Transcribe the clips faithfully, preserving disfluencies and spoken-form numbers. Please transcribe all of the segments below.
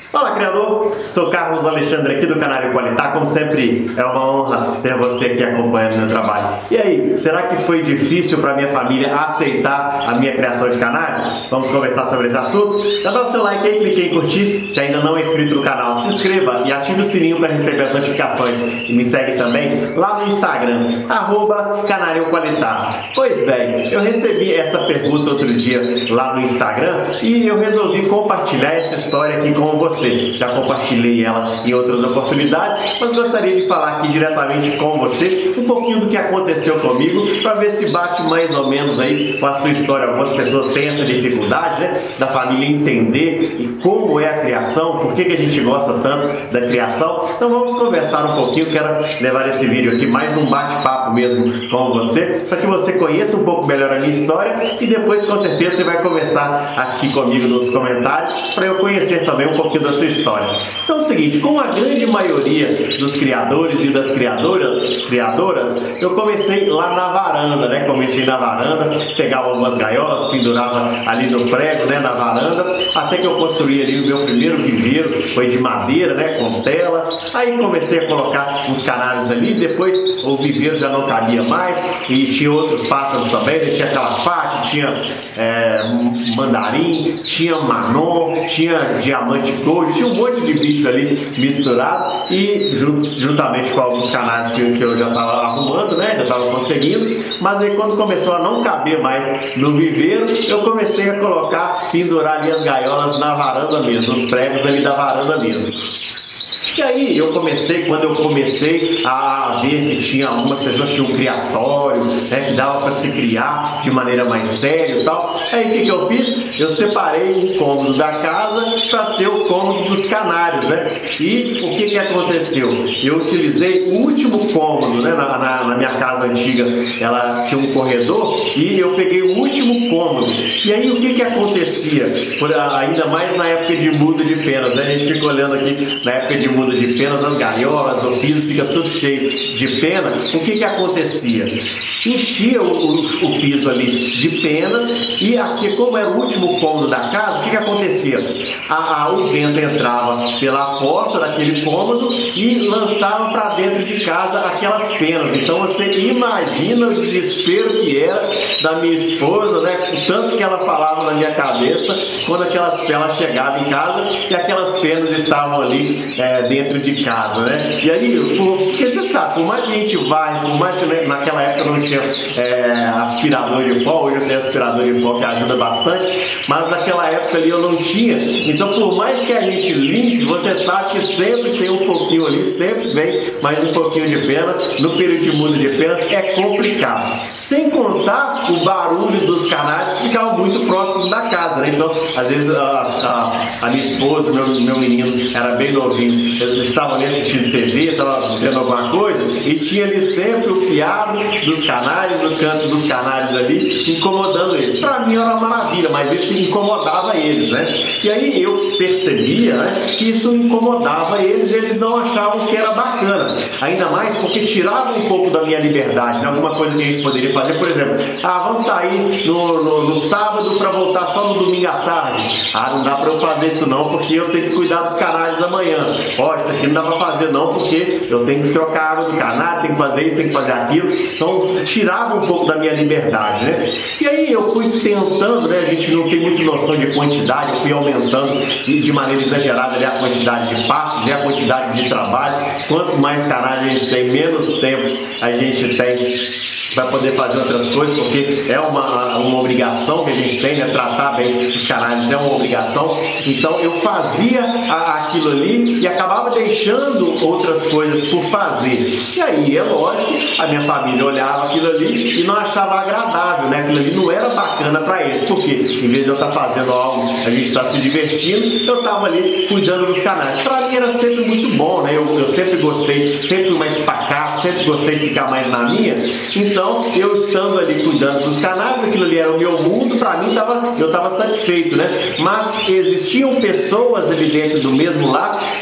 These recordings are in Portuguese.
Fala, criador! Sou Carlos Alexandre aqui do Canário Qualitá. Como sempre, é uma honra ter você aqui acompanhando meu trabalho. E aí, será que foi difícil para minha família aceitar a minha criação de canários? Vamos conversar sobre esse assunto? Já dá o seu like aí, clique em curtir. Se ainda não é inscrito no canal, se inscreva e ative o sininho para receber as notificações. E me segue também lá no Instagram, arroba Canário Qualitá. Pois bem, eu recebi essa pergunta outro dia lá no Instagram e eu resolvi compartilhar essa história aqui com você. Já compartilhei ela em outras oportunidades, mas gostaria de falar aqui diretamente com você um pouquinho do que aconteceu comigo, para ver se bate mais ou menos aí com a sua história. Algumas pessoas têm essa dificuldade, né, da família entender e como é a criação, por que, que a gente gosta tanto da criação. Então vamos conversar um pouquinho. Quero levar esse vídeo aqui mais um bate-papo mesmo com você, para que você conheça um pouco melhor a minha história e depois com certeza você vai conversar aqui comigo nos comentários para eu conhecer também um pouquinho da sua história. Então é o seguinte, como a grande maioria dos criadores e das criadoras, criadoras, eu comecei lá na varanda, né? Comecei na varanda, pegava algumas gaiolas, pendurava ali no prego, né? Na varanda, até que eu construí ali o meu primeiro viveiro, foi de madeira, né? Com tela. Aí comecei a colocar uns canários ali, depois o viveiro já não cabia mais e tinha outros pássaros também, né? Tinha calafate, tinha é, mandarim, tinha manon, tinha diamante gold, tinha um monte de bicho ali misturado e juntamente com alguns canários que, que eu já estava arrumando, né? Já estava conseguindo, mas aí quando começou a não caber mais no viveiro, eu comecei a colocar, pendurar ali as gaiolas na varanda mesmo, nos pregos ali da varanda mesmo. E aí eu comecei, quando eu comecei a ver que tinha algumas pessoas que tinham um criatório, né, que dava para se criar de maneira mais séria e tal, aí o que, que eu fiz? Eu separei um cômodo da casa para ser o cômodo dos canários, né? E o que, que aconteceu? Eu utilizei o último cômodo, né, na, na, na minha casa antiga, ela tinha um corredor e eu peguei o último cômodo. E aí o que, que acontecia? Por, ainda mais na época de muda de penas, né? A gente fica olhando aqui na época de muda de penas, as gaiolas, o piso fica tudo cheio de pena. O que que acontecia? Enchia o, o, o piso ali de penas e aqui, como era o último cômodo da casa, o que que acontecia? A, a, o vento entrava pela porta daquele cômodo e lançava para dentro de casa aquelas penas. Então você imagina o desespero que era da minha esposa, né? O tanto que ela falava na minha cabeça quando aquelas penas chegavam em casa e aquelas penas estavam ali é, dentro de casa, né? E aí, por, porque você sabe, por mais que a gente vai, por mais que naquela época não tinha é, aspirador de pó, hoje eu tenho aspirador de pó que ajuda bastante, mas naquela época ali eu não tinha. Então, por mais que a gente limpe, você sabe que sempre tem um pouquinho ali, sempre vem mais um pouquinho de pena. No período de muda de penas é complicado. Sem contar o barulho dos canários que ficavam muito próximo da casa, né? Então, às vezes a, a, a minha esposa, meu, meu menino era bem novinho, eles estavam ali assistindo T V, estavam vendo alguma coisa e tinha ali sempre o piado dos canários, no canto dos canários ali, incomodando eles. Para mim era uma maravilha, mas isso incomodava eles, né? E aí eu percebia, né, que isso incomodava eles, eles não achavam que era bacana. Ainda mais porque tirava um pouco da minha liberdade, né? Alguma coisa que a gente poderia fazer, por exemplo, ah, vamos sair no, no, no sábado para voltar só no domingo à tarde. Ah, não dá para eu fazer isso não, porque eu tenho que cuidar dos canários amanhã. Ó, isso aqui não dá para fazer não, porque eu tenho que trocar água do canário, tenho que fazer isso, tenho que fazer aquilo. Então, tirava um pouco da minha liberdade, né? E aí eu fui tentando, né? A gente não tem muita noção de quantidade, eu fui aumentando de maneira exagerada ali, a quantidade de passos e a quantidade de trabalho. Quanto mais canário a gente tem, menos tempo a gente tem para poder fazer outras coisas, porque é uma, uma obrigação que a gente tem, né? Tratar bem os canários é uma obrigação. Então eu fazia a, aquilo ali e acabava deixando outras coisas por fazer. E aí é lógico, a minha família olhava aquilo ali e não achava agradável, né? Aquilo ali não era bacana para eles, porque em vez de eu estar fazendo algo, a gente está se divertindo, eu estava ali cuidando dos canários. Para mim era sempre muito bom, né? Eu, eu sempre gostei, sempre fui mais pacato, sempre gostei de ficar mais na minha. Então eu estando ali cuidando dos canários, aquilo ali era o meu mundo, para mim tava, eu estava satisfeito, né? Mas existiam pessoas ali dentro do mesmo lar que não estavam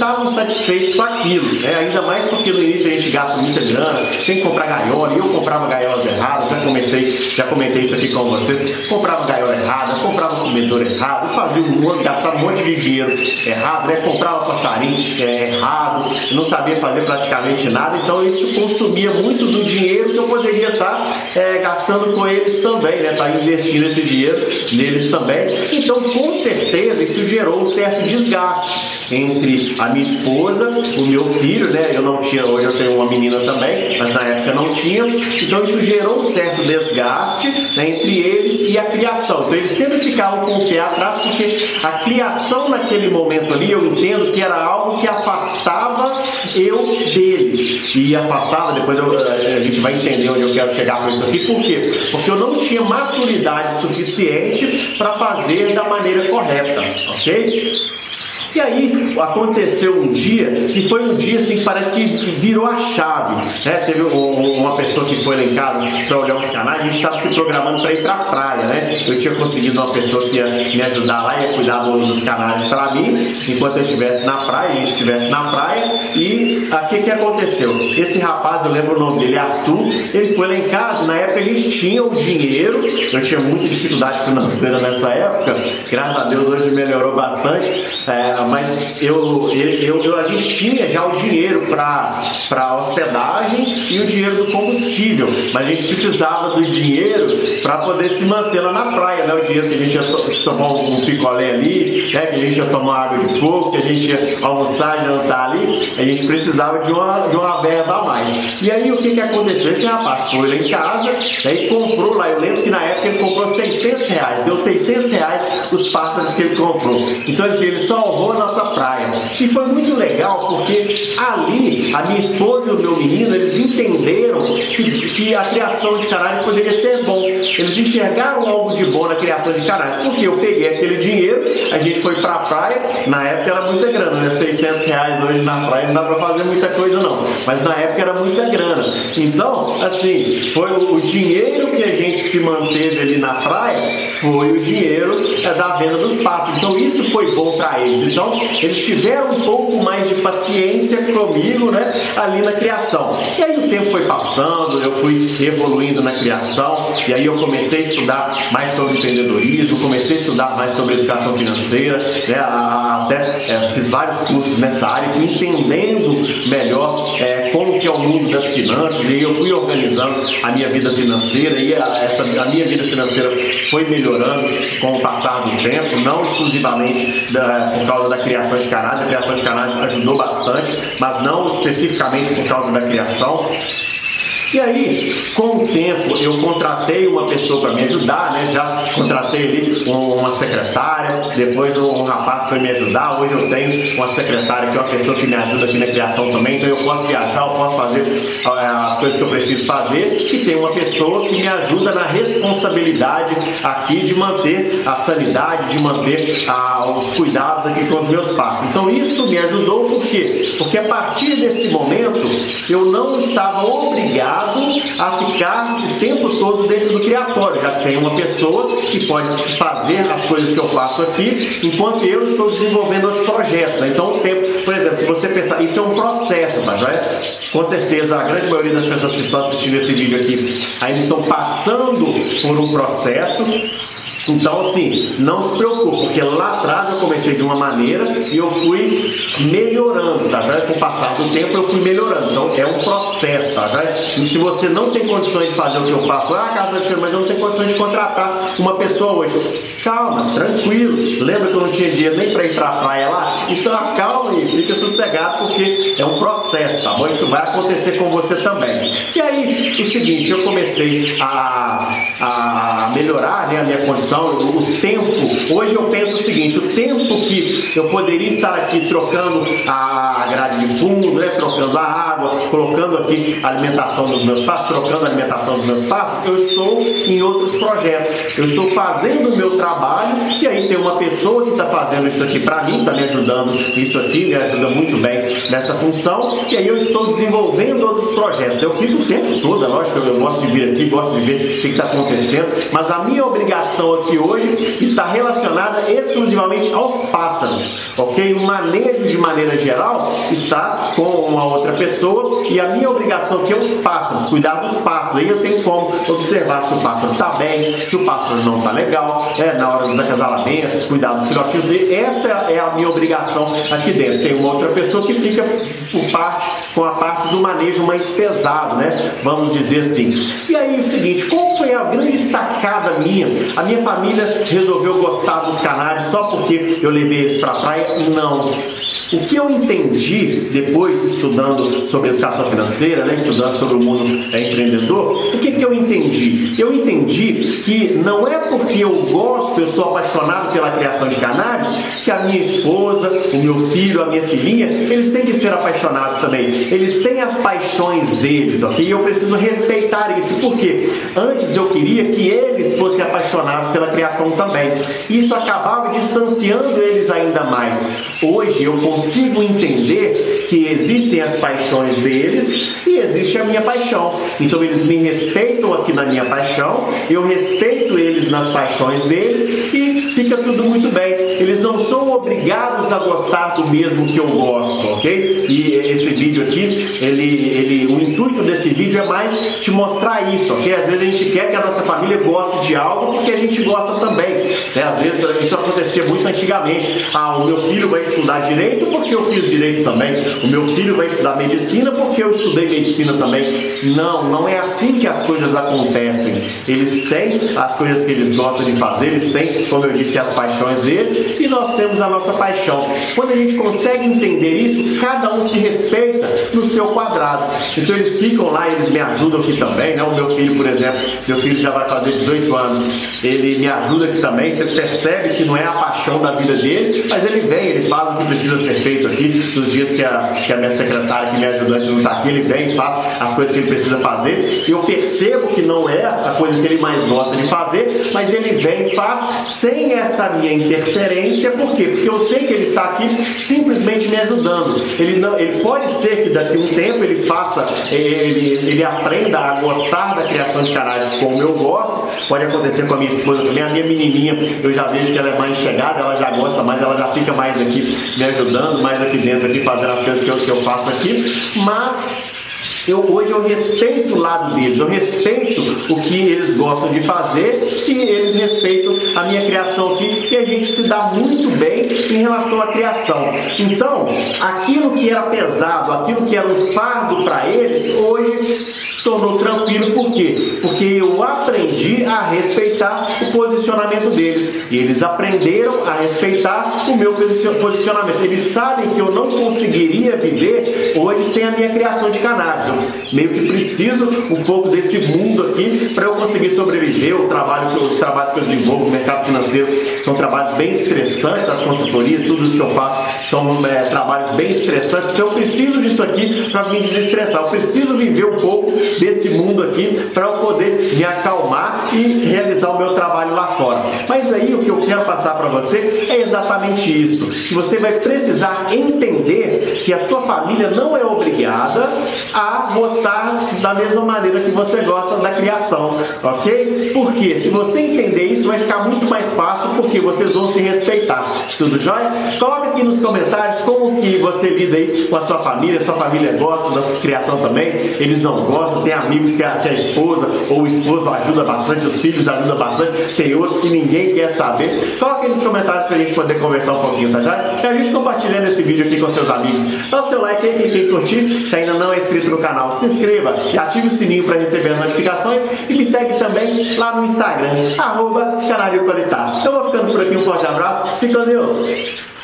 estavam satisfeitos com aquilo, né? Ainda mais porque no início a gente gasta muita grana, tem que comprar gaiola, e eu comprava gaiolas erradas, já comentei, já comentei isso aqui com vocês, comprava gaiola errada, comprava comedor errado, fazia um monte, gastava um monte de dinheiro errado, né? Comprava passarinho é, errado, não sabia fazer praticamente nada, então isso consumia muito do dinheiro que eu poderia estar é, gastando com eles também, né? Estar investindo esse dinheiro neles também. Então, com certeza, isso gerou um certo desgaste entre a minha esposa, o meu filho, né? Eu não tinha, hoje eu tenho uma menina também, mas na época não tinha. Então, isso gerou um certo desgaste, né, entre eles e a criação. Então, eles sempre ficavam com o pé atrás, porque a criação naquele momento ali, eu entendo que era algo que afastava eu deles. E afastava, depois eu, a gente vai entender onde eu quero chegar com isso aqui. Por quê? Porque eu não tinha maturidade suficiente para fazer da maneira correta, ok? E aí aconteceu um dia, que foi um dia assim que parece que virou a chave, né? Teve um, uma pessoa que foi lá em casa para olhar os canais, a gente estava se programando para ir para a praia, né? Eu tinha conseguido uma pessoa que ia me ajudar lá, ia cuidar dos canais para mim, enquanto eu estivesse na praia, a gente estivesse na praia. E o que que aconteceu? Esse rapaz, eu lembro o nome dele, Arthur, ele foi lá em casa, na época eles tinham dinheiro, eu tinha muita dificuldade financeira nessa época, graças a Deus hoje melhorou bastante, é, mas eu, eu, eu, a gente tinha já o dinheiro para hospedagem e o dinheiro do combustível, mas a gente precisava do dinheiro para poder se manter lá na praia, né? O dinheiro que a gente ia tomar um picolé ali, né? Que a gente ia tomar água de coco, que a gente ia almoçar e jantar ali, a gente precisava de uma, de uma verba a mais. E aí o que que aconteceu? Esse rapaz foi lá em casa, né, e comprou lá, eu lembro que na época ele comprou seiscentos reais, deu seiscentos reais os pássaros que ele comprou. Então assim, ele salvou a nossa praia. E foi muito legal porque ali a minha esposa e o meu menino, eles entenderam que, que a criação de canais poderia ser bom. Eles enxergaram algo de bom na criação de canais. Porque eu peguei aquele dinheiro, a gente foi pra praia, na época era muita grana, né? seiscentos reais hoje na praia não dá pra fazer muita coisa não, mas na época era muita grana. Então, assim, foi o, o dinheiro que a gente se manteve ali na praia, foi o dinheiro é, da venda dos passos. Então isso foi bom para eles. Então eles tiveram um pouco mais de paciência comigo, né, ali na criação. E aí o tempo foi passando, eu fui evoluindo na criação, e aí eu comecei a estudar mais sobre empreendedorismo, comecei a estudar mais sobre educação financeira, né, até é, fiz vários cursos nessa área, fui entendendo melhor é, como que é o mundo das finanças, e eu fui organizando a minha vida financeira, e a, essa, a minha vida financeira foi melhorando com o passar do tempo, não exclusivamente da, por causa da criação de canais. A criação de canais ajudou bastante, mas não especificamente por causa da criação. E aí, com o tempo, eu contratei uma pessoa para me ajudar, né? Já contratei ali uma secretária, depois um rapaz foi me ajudar. Hoje eu tenho uma secretária que é uma pessoa que me ajuda aqui na criação também, então eu posso viajar, eu posso fazer as coisas que eu preciso fazer, e tem uma pessoa que me ajuda na responsabilidade aqui de manter a sanidade, de manter ah, os cuidados aqui com os meus passos. Então isso me ajudou, por quê? Porque a partir desse momento eu não estava obrigado a ficar o tempo todo dentro do criatório. Já tem uma pessoa que pode fazer as coisas que eu faço aqui, enquanto eu estou desenvolvendo os projetos, né? Então o tempo, por exemplo, se você pensar, isso é um processo, tá? Já é? Com certeza a grande maioria das pessoas que estão assistindo esse vídeo aqui ainda estão passando por um processo. Então, assim, não se preocupe, porque lá atrás eu comecei de uma maneira e eu fui melhorando, tá? Com o passar do tempo eu fui melhorando. Então, é um processo, tá? E se você não tem condições de fazer o que eu faço, ah, Carlos, mas eu não tenho condições de contratar uma pessoa hoje. Calma, tranquilo. Lembra que eu não tinha dinheiro nem para ir para a praia lá? Então, acalma e fica sossegado, porque é um processo, tá bom? Isso vai acontecer com você também. E aí, o seguinte, eu comecei a, a melhorar, né, a minha condição. O tempo, hoje eu penso o seguinte, o tempo que eu poderia estar aqui trocando a grade de fundo, né, trocando a água, colocando aqui a alimentação dos meus passos, trocando a alimentação dos meus passos, eu estou em outros projetos, eu estou fazendo o meu trabalho, e aí tem uma pessoa que está fazendo isso aqui para mim, está me ajudando isso aqui, né, ajuda muito bem nessa função, e aí eu estou desenvolvendo outros projetos. Eu fico o tempo todo, é lógico, eu gosto de vir aqui, gosto de ver o que está acontecendo, mas a minha obrigação aqui hoje está relacionada exclusivamente aos pássaros, ok? O manejo de maneira geral está com uma outra pessoa, e a minha obrigação aqui é os pássaros, cuidar dos pássaros. Aí eu tenho como observar se o pássaro está bem, se o pássaro não está legal, é, na hora dos acasalamentos, cuidar dos filhotinhos. E essa é a minha obrigação aqui dentro. Tem uma outra pessoa que fica por parte, com a parte do manejo mais pesado, né? Vamos dizer assim. E aí o seguinte, qual foi a grande sacada minha? A minha família resolveu gostar dos canários só porque eu levei eles para a praia? Não. O que eu entendi depois, estudando sobre educação financeira, né, estudando sobre o mundo empreendedor, o que, que eu entendi? Eu entendi que não é porque eu gosto, eu sou apaixonado pela criação de canários, que a minha esposa, o meu filho, a minha filhinha, eles têm que ser apaixonados também. Eles têm as paixões deles, ok? E eu preciso respeitar isso. Por quê? Antes eu queria que eles fossem apaixonados pela criação também. Isso acabava distanciando eles ainda mais. Hoje eu consigo entender que existem as paixões deles e existe a minha paixão. Então eles me respeitam aqui na minha paixão, eu respeito eles nas paixões deles e fica tudo muito bem. Eles não são obrigados a gostar do mesmo que eu gosto, ok? E esse vídeo aqui, ele, ele, o intuito desse vídeo é mais te mostrar isso, ok? Às vezes a gente quer que a nossa família goste de algo porque a gente gosta também, né? Às vezes isso acontecia muito antigamente. Ah, o meu filho vai estudar direito porque eu fiz direito também. O meu filho vai estudar medicina porque eu estudei medicina também. Não, não é assim que as coisas acontecem. Eles têm as coisas que eles gostam de fazer, eles têm, como eu disse, as paixões deles, e nós temos a nossa paixão. Quando a gente consegue entender isso, cada um se respeita no seu quadrado. Então eles ficam lá, eles me ajudam aqui também, né? O meu filho, por exemplo, meu filho já vai fazer dezoito anos, ele me ajuda aqui também. Você percebe que não é a paixão da vida dele, mas ele vem, ele faz o que precisa ser feito aqui. Nos dias que a, que a minha secretária, que me ajudante não está aqui, ele vem e faz as coisas que ele precisa fazer. Eu percebo que não é a coisa que ele mais gosta de fazer, mas ele vem e faz sem essa minha interferência. Por quê? Porque eu sei que ele está aqui simplesmente me ajudando. Ele, não, ele pode ser que daqui a um tempo ele faça, ele, ele aprenda a gostar da criação de canários como eu gosto. Pode acontecer com a minha esposa também. A minha menininha, eu já vejo que ela é mais chegada, ela já gosta mais, ela já fica mais aqui me ajudando, mais aqui dentro, aqui fazendo as coisas que eu, que eu faço aqui. Mas Eu, hoje eu respeito o lado deles, eu respeito o que eles gostam de fazer e eles respeitam a minha criação aqui, e a gente se dá muito bem em relação à criação. Então, aquilo que era pesado, aquilo que era um fardo para eles, hoje se tornou tranquilo. Por quê? Porque eu aprendi a respeitar o posicionamento deles e eles aprenderam a respeitar o meu posicionamento. Eles sabem que eu não conseguiria viver hoje sem a minha criação de canários. Meio que preciso um pouco desse mundo aqui para eu conseguir sobreviver. O trabalho, os trabalhos que eu desenvolvo no mercado financeiro são trabalhos bem estressantes, as consultorias, tudo isso que eu faço são é, trabalhos bem estressantes. Então eu preciso disso aqui para me desestressar. Eu preciso viver um pouco desse mundo aqui para eu poder me acalmar e realizar o meu trabalho lá fora. Mas aí o que eu quero passar para você é exatamente isso. Que você vai precisar entender que a sua família não é obrigada a gostar da mesma maneira que você gosta da criação, ok? Porque se você entender isso, vai ficar muito mais fácil, porque vocês vão se respeitar. Tudo jóia? Coloca aqui nos comentários como que você lida aí com a sua família. Sua família gosta da sua criação também? Eles não gostam? Tem amigos que a, que a esposa ou o esposo ajuda bastante, os filhos ajudam bastante, tem outros que ninguém quer saber. Coloca aí nos comentários pra gente poder conversar um pouquinho, tá já? E a gente compartilhando esse vídeo aqui com seus amigos. Dá o seu like aí, clique em curtir. Se ainda não é inscrito no canal, se inscreva e ative o sininho para receber as notificações, e me segue também lá no Instagram, arroba Canário Qualitar. Eu vou ficando por aqui, um forte abraço, fique com Deus!